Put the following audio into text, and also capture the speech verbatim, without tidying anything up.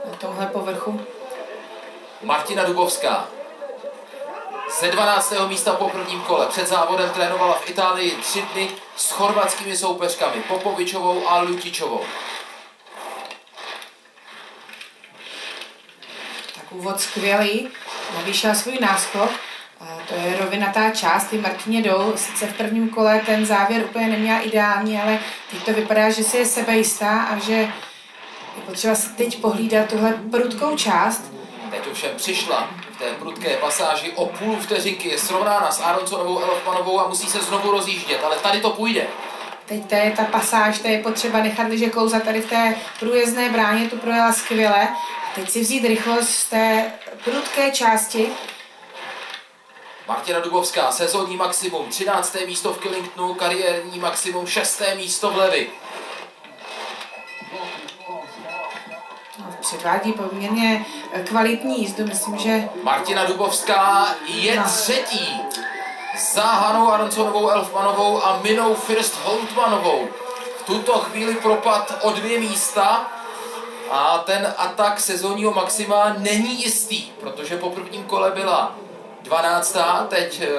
na tomhle povrchu. Martina Dubovská ze dvanáctého místa po prvním kole. Před závodem trénovala v Itálii tři dny s chorvatskými soupeřkami Popovičovou a Lutičovou. Tak úvod skvělý, navýšila svůj náskok. A to je rovinatá část, ty Martině jdou. Sice v prvním kole ten závěr úplně neměla ideální, ale teď to vypadá, že si je sebejistá a že je potřeba si teď pohlídat tuhle prudkou část. Teď ovšem přišla v té prudké pasáži o půl vteřinky, je srovnána s Aronsonovou, Elfmanovou a musí se znovu rozjíždět, ale tady to půjde. Teď to je ta pasáž, to je potřeba nechat liže klouzat tady v té průjezdné bráně, tu projela skvěle. Teď si vzít rychlost z té prudké části. Martina Dubovská, sezónní maximum, třinácté místo v Killingtonu, kariérní maximum, šesté místo v Levi. No, předvádí poměrně kvalitní jízdu, myslím, že... Martina Dubovská je no. třetí za Hanou Aronsonovou, Elfmanovou a Minou First Holtmanovou. V tuto chvíli propad o dvě místa a ten atak sezónního maxima není jistý, protože po prvním kole byla dvanáctá, teď